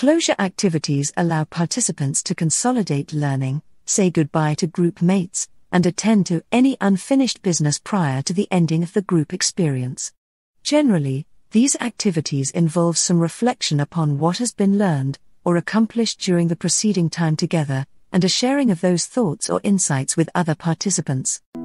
Closure activities allow participants to consolidate learning, say goodbye to group mates, and attend to any unfinished business prior to the ending of the group experience. Generally, these activities involve some reflection upon what has been learned or accomplished during the preceding time together, and a sharing of those thoughts or insights with other participants.